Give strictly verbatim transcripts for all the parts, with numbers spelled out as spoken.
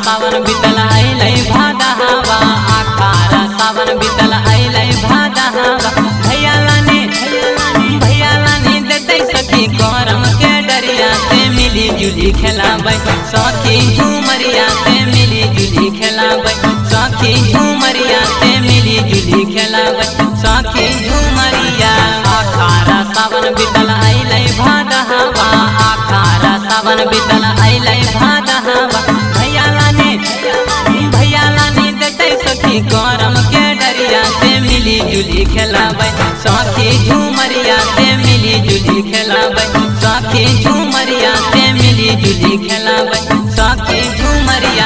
सावन बीतल अइलै भादहवा आखारा सावन बीतल अइलै भादहवा भैया लाने भैया लाने देते सखी करम के डरिया से मिली जुली खेलाबै सखी झूमरिया से मिली जुली खेलाबै सखी झूमरिया से मिली जुली खेलाबै सखी झूमरिया आखारा सावन बीतल अइलै भादहवा आखारा सावन बीतल अइलै भादहवा भैया लाने भैया लाने देते सखी करम के डरिया से मिली जुली खेलाबै सखी झूमरिया से मिली जुली खेलाबै सखी झूमरिया से मिली जुली खेलाबै सखी झूमरिया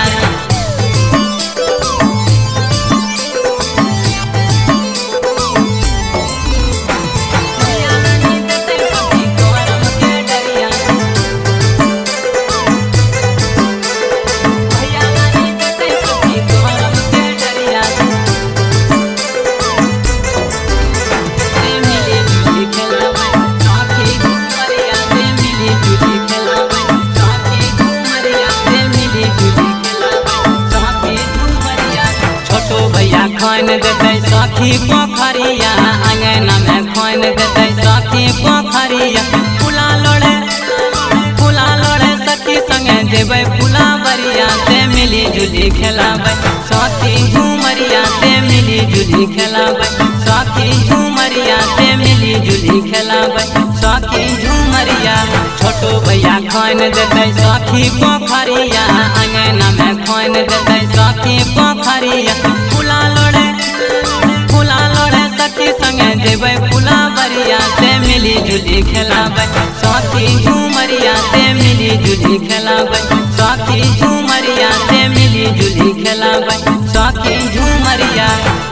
खोन देते सखी पोखरिया अंगना में खोन देते सखी पोखरिया फुला लोड़े फुला लोड़े सखी संगे जेबै फुला बरिया से मिली जुली खेलाबै सखी झूमरिया से मिली जुली खेलाबै सखी झूमरिया से मिली जुली खेलाबै सखी झूमरिया छोटो भैया खोन देते सखी पोखरिया अंगना में खोन देते सखी पोखरिया फुला लोड़े फुला लोड़े सखी संगे जेबै फुला बरिया से मिली जुली खेलाबै सखी झूमरिया से मिली जुली खेलाबै सखी झूमरिया से मिली जुली खेलाबै सखी झूमरिया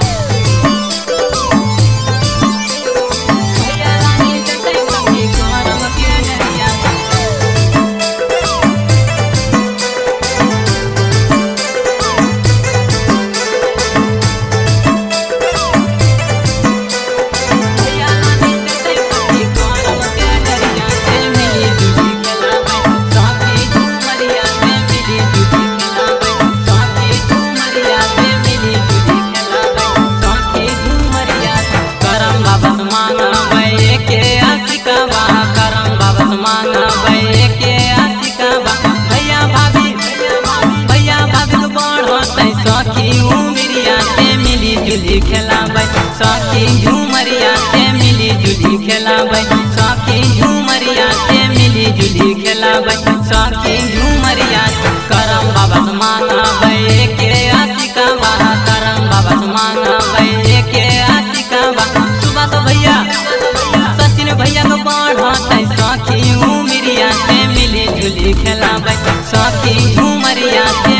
जुली खेलाबै सखी झूमरिया से मिली जुली खेलाबै सखी झूमरिया से मिली जुली खेलाबै सखी झूमरिया करम बाबा मांगबै के आशिकावा करम बाबा मांगबै के आशिकावा सुबह तो भैया सचिन भैया को बढ़तै सखी झूमरिया से मिली जुली खेलाबै सखी झूमरिया से